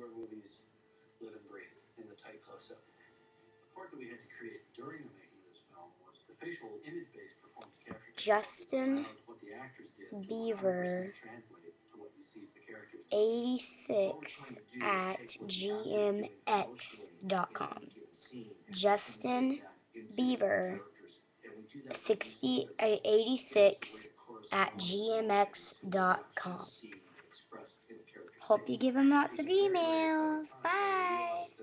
where movies live and breathe, in the tight close-up. The part that we had to create during the making of this film was the facial image-based performance capture Justin what the actors did Beaver to translate to what you see the characters 86 at gmx.com. Justin Beaver 86 at gmx.com. Hope you give him lots of emails. Bye.